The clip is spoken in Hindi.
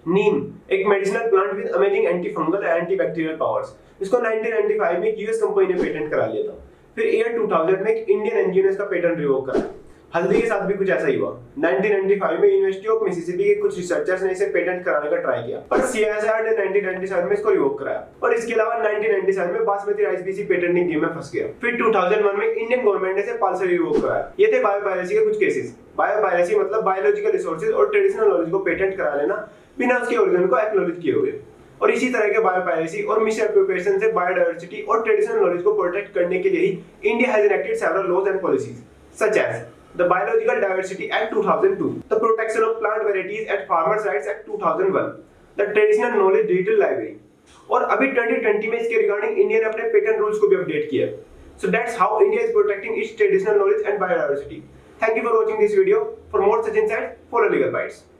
नीम एक medicinal plant with amazing anti fungal and anti bacterial powers. इसको 1995 में एक यूएस कंपनी ने पेटेंट करा लिया था। फिर ईयर 2000 में एक इंडियन एनजीओ ने इसका पेटेंट रिवोक कराया। हल्दी के साथ भी कुछ ऐसा ही हुआ। 1995 में यूनिवर्सिटी ऑफ मिसिसिपी के कुछ रिसर्चर्स ने इसे पेटेंट कराने का ट्राई किया, पर सीएसआर ने 1997 में इसको रिवोक कराया। और इसके अलावा 1997 में बासमती राइस भी इसी पेटेंटिंग गेम में फंस गया। फिर 2001 में इंडियन गवर्नमेंट ने इसे पालसे रिवोक कराया। ये थे बायोपायरेसी के कुछ केसेस। बायोपायरेसी मतलब बायोलॉजिकल रिसोर्सेज और ट्रेडिशनल नॉलेज को पेटेंट करा लेना बिना उसके ओरिजिन को एक्नॉलेज किए हुए। और इसी तरह के बायोपायरेसी और मिसएप्रोप्रिएशन से बायोडायवर्सिटी और ट्रेडिशनल नॉलेज को प्रोटेक्ट करने के लिए ही India has enacted several laws and policies such as The Biological Diversity Act 2002, the Protection of Plant Varieties and Farmers' Rights Act 2001, the Traditional Knowledge Digital Library। और अभी 2020 में इसके रिगार्डिंग इंडिया ने अपने पेटेंट रूल्स को भी अपडेट किया। So that's how India is protecting its traditional knowledge and biodiversity. Thank you for watching this video. For more such insights, follow Legal Bytes.